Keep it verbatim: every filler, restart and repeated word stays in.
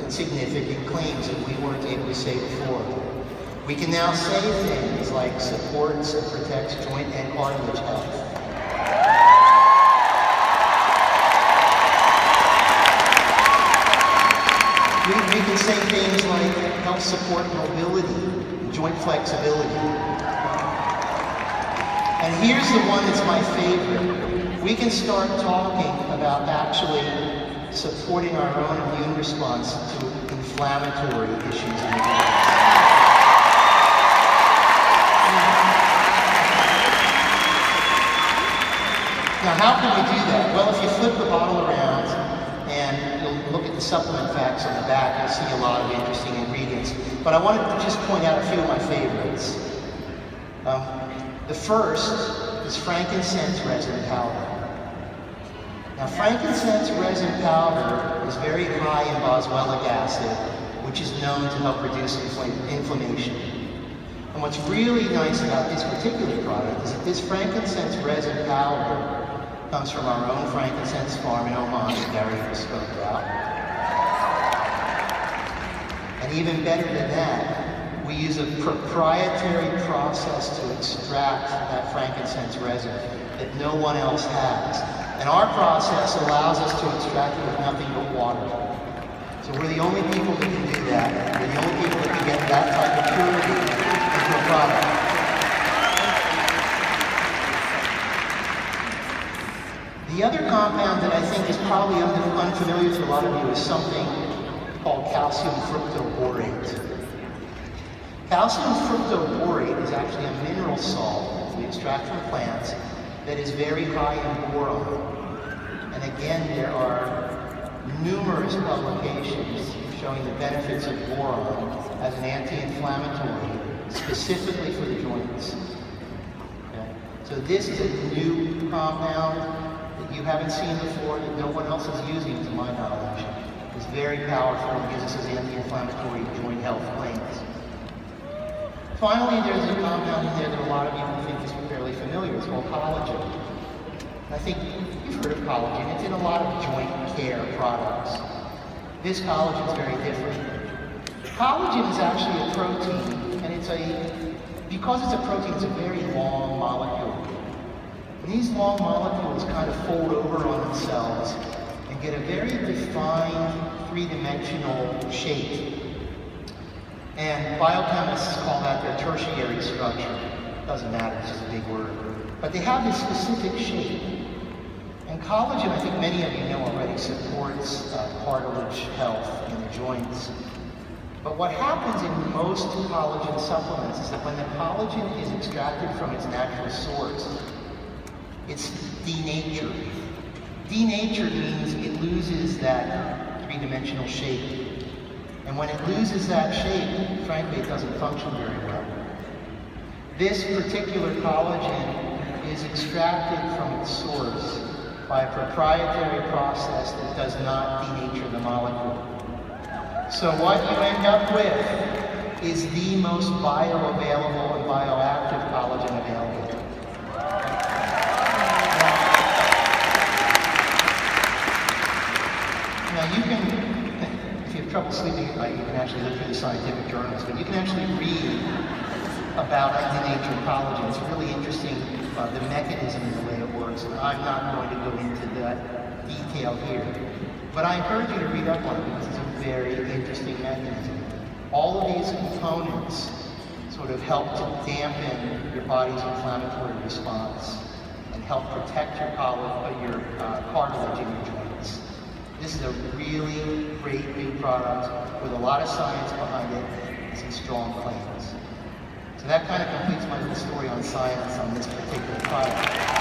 significant claims that we weren't able to say before. We can now say things like supports and protects joint and cartilage health. We, we can say things like help support mobility, joint flexibility. And here's the one that's my favorite. We can start talking about actually supporting our own immune response to inflammatory issues in the body. Now, how can we do that? Well, if you flip the bottle around and you'll look at the supplement facts on the back, you'll see a lot of interesting ingredients. But I wanted to just point out a few of my favorites. Um, the first is frankincense resin powder. Now, frankincense resin powder is very high in boswellic acid, which is known to help reduce infl- inflammation. And what's really nice about this particular product is that this frankincense resin powder comes from our own frankincense farm in Oman that Gary just spoke about. And even better than that, we use a proprietary process to extract that frankincense resin that no one else has. And our process allows us to extract it with nothing but water. So we're the only people that can do that. We're the only people that can get that type of purity into a product. The other compound that I think is probably un- unfamiliar to a lot of you is something called calcium fructoborate. Calcium fructoborate is actually a mineral salt that we extract from plants that is very high in boron. And again, there are numerous publications showing the benefits of boron as an anti-inflammatory, specifically for the joints. Okay? So this is a new compound that you haven't seen before, that no one else is using, to my knowledge. It's very powerful and gives us anti-inflammatory joint health claims. Finally, there's a compound in there that a lot of you think is fairly familiar. It's called collagen. And I think you've heard of collagen. It's in a lot of joint care products. This collagen is very different. Collagen is actually a protein, and it's a, because it's a protein, it's a very long molecule. And these long molecules kind of fold over on themselves and get a very defined three-dimensional shape. And biochemists call that their tertiary structure. Doesn't matter, it's just a big word. But they have this specific shape. And collagen, I think many of you know already, supports uh, cartilage health in the joints. But what happens in most collagen supplements is that when the collagen is extracted from its natural source, it's denatured. Denatured means it loses that three-dimensional shape. And when it loses that shape, frankly, it doesn't function very well. This particular collagen is extracted from its source by a proprietary process that does not denature the molecule. So what you end up with is the most bioavailable and bioactive collagen available. Now you can, if you have trouble sleeping at night, you can actually look through the scientific journals, but you can actually read about denatured collagen. It's really interesting, uh, the mechanism and the way it works, and I'm not going to go into that detail here. But I encourage you to read up on it because it's a very interesting mechanism. All of these components sort of help to dampen your body's inflammatory response and help protect your, coll- your uh, cartilage in your joints. This is a really great new product with a lot of science behind it and some strong claims. So that kind of completes my little story on science on this particular product.